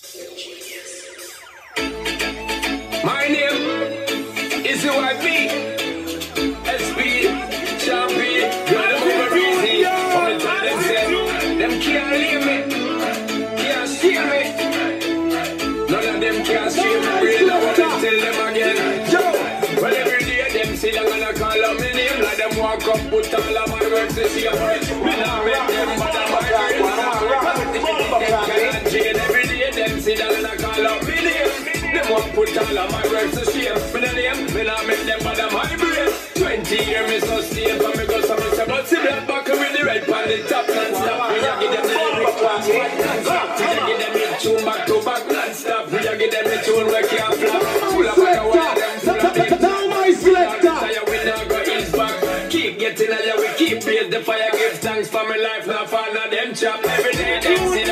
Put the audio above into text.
My name is UIP. SP, champion, girl, I'm over easy. From the time them say, them can't leave me, can't steal me. None of them can't steal me, real, I want to tell them again. Yo, well, every day them sit down and I call up my name. Like them walk up, put all of my work to see a word. Me not make them, but I'm my brain. Every day them sit down and I call up my name. Them want put all of my work to shame. Me not name, me not make them, but I'm my brain. 20 years me sustain, but me go some say, but see black back with the red pan the top non-stop. We a give them the lyric class, right non-stop. We a give them the tune back to back non-stop. We a give them the tune where can't flop. Full of fire, one of them full of it. Now my selector. We not go ease back. Keep getting higher, we keep raise the fire. Give thanks for my life, now for none of them chop. Every day them see